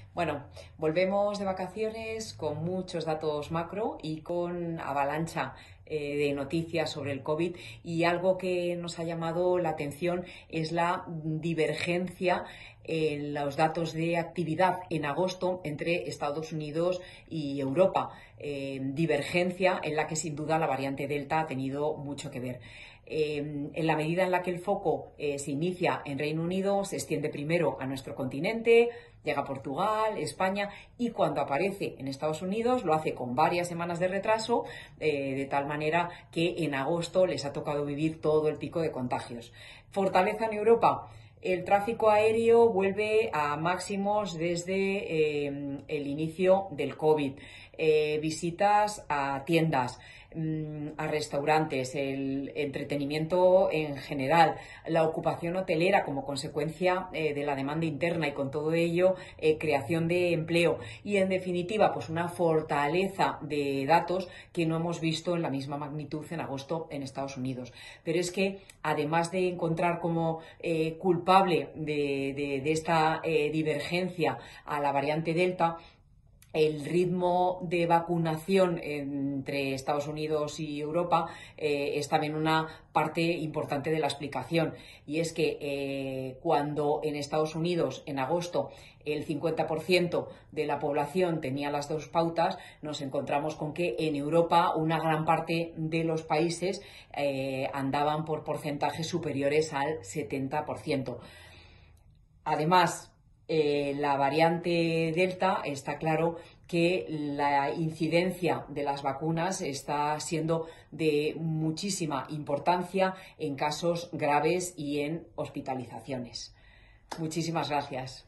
Bueno, volvemos de vacaciones con muchos datos macro y con avalancha de noticias sobre el COVID, y algo que nos ha llamado la atención es la divergencia en los datos de actividad en agosto entre Estados Unidos y Europa. Divergencia en la que sin duda la variante Delta ha tenido mucho que ver. En la medida en la que el foco se inicia en Reino Unido, se extiende primero a nuestro continente, llega a Portugal, España, y cuando aparece en Estados Unidos lo hace con varias semanas de retraso, de tal manera que en agosto les ha tocado vivir todo el pico de contagios. Fortaleza en Europa. El tráfico aéreo vuelve a máximos desde el inicio del COVID. Visitas a tiendas, a restaurantes, el entretenimiento en general, la ocupación hotelera como consecuencia de la demanda interna, y con todo ello creación de empleo, y en definitiva pues una fortaleza de datos que no hemos visto en la misma magnitud en agosto en Estados Unidos. Pero es que además de encontrar como culpable de esta divergencia a la variante Delta, el ritmo de vacunación entre Estados Unidos y Europa es también una parte importante de la explicación. Y es que cuando en Estados Unidos, en agosto, el 50% de la población tenía las dos pautas, nos encontramos con que en Europa una gran parte de los países andaban por porcentajes superiores al 70%. Además, la variante Delta, está claro que la incidencia de las vacunas está siendo de muchísima importancia en casos graves y en hospitalizaciones. Muchísimas gracias.